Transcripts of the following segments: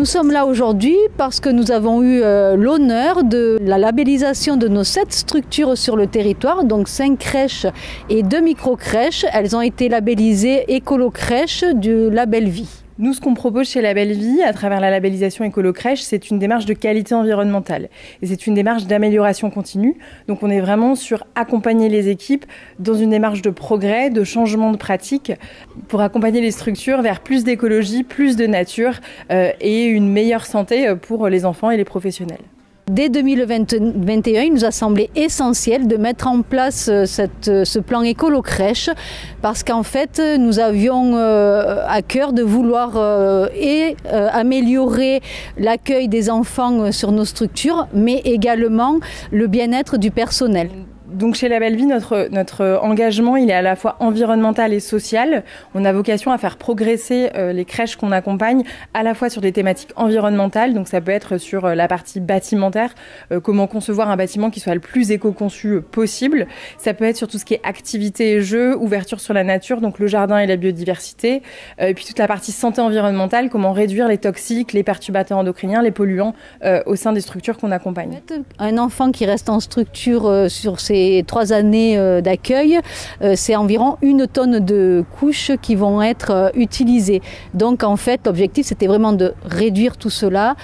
Nous sommes là aujourd'hui parce que nous avons eu l'honneur de la labellisation de nos 7 structures sur le territoire, donc 5 crèches et 2 micro-crèches. Elles ont été labellisées Écolo-Crèche du label Vie. Nous, ce qu'on propose chez Label Vie, à travers la labellisation Écolo-Crèche, c'est une démarche de qualité environnementale. Et c'est une démarche d'amélioration continue. Donc on est vraiment sur accompagner les équipes dans une démarche de progrès, de changement de pratique, pour accompagner les structures vers plus d'écologie, plus de nature et une meilleure santé pour les enfants et les professionnels. Dès 2021, il nous a semblé essentiel de mettre en place ce plan Écolo-Crèche parce qu'en fait, nous avions à cœur de vouloir améliorer l'accueil des enfants sur nos structures, mais également le bien-être du personnel. Donc chez Label Vie, notre engagement, il est à la fois environnemental et social. On a vocation à faire progresser les crèches qu'on accompagne à la fois sur des thématiques environnementales, donc ça peut être sur la partie bâtimentaire, comment concevoir un bâtiment qui soit le plus éco-conçu possible. Ça peut être sur tout ce qui est activité et jeux, ouverture sur la nature, donc le jardin et la biodiversité. Et puis toute la partie santé environnementale, comment réduire les toxiques, les perturbateurs endocriniens, les polluants au sein des structures qu'on accompagne. Un enfant qui reste en structure sur ces 3 années d'accueil, c'est environ 1 tonne de couches qui vont être utilisées. Donc en fait, l'objectif c'était vraiment de réduire tout cela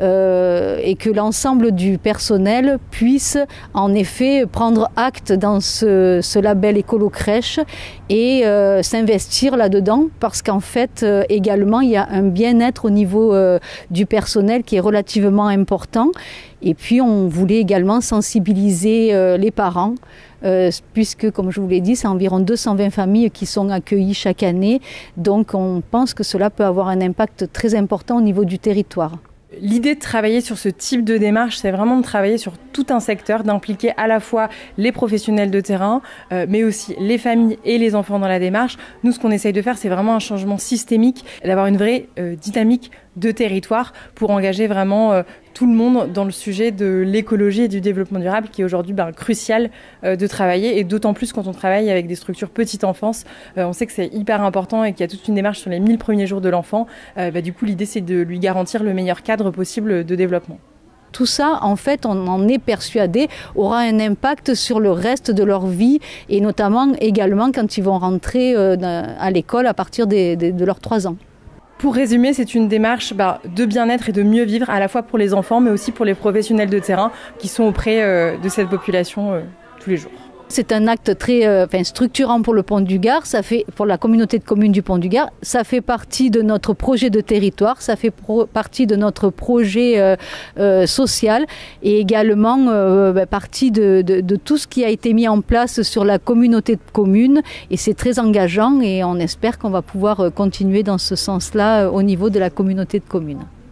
et que l'ensemble du personnel puisse en effet prendre acte dans ce label Écolo-Crèche et s'investir là-dedans parce qu'en fait également il y a un bien-être au niveau du personnel qui est relativement important. Et puis on voulait également sensibiliser les parents puisque comme je vous l'ai dit, c'est environ 220 familles qui sont accueillies chaque année. Donc on pense que cela peut avoir un impact très important au niveau du territoire. L'idée de travailler sur ce type de démarche, c'est vraiment de travailler sur tout un secteur, d'impliquer à la fois les professionnels de terrain, mais aussi les familles et les enfants dans la démarche. Nous, ce qu'on essaye de faire, c'est vraiment un changement systémique, d'avoir une vraie dynamique de territoire pour engager vraiment tout le monde dans le sujet de l'écologie et du développement durable qui est aujourd'hui crucial de travailler et d'autant plus quand on travaille avec des structures petite enfance. On sait que c'est hyper important et qu'il y a toute une démarche sur les 1000 premiers jours de l'enfant. Du coup, l'idée, c'est de lui garantir le meilleur cadre possible de développement. Tout ça, en fait, on en est persuadé, aura un impact sur le reste de leur vie et notamment également quand ils vont rentrer à l'école à partir de leurs 3 ans. Pour résumer, c'est une démarche de bien-être et de mieux vivre à la fois pour les enfants mais aussi pour les professionnels de terrain qui sont auprès de cette population tous les jours. C'est un acte très structurant pour le Pont du Gard, ça fait pour la communauté de communes du Pont du Gard, ça fait partie de notre projet de territoire, ça fait partie de notre projet social et également partie de tout ce qui a été mis en place sur la communauté de communes et c'est très engageant et on espère qu'on va pouvoir continuer dans ce sens-là au niveau de la communauté de communes.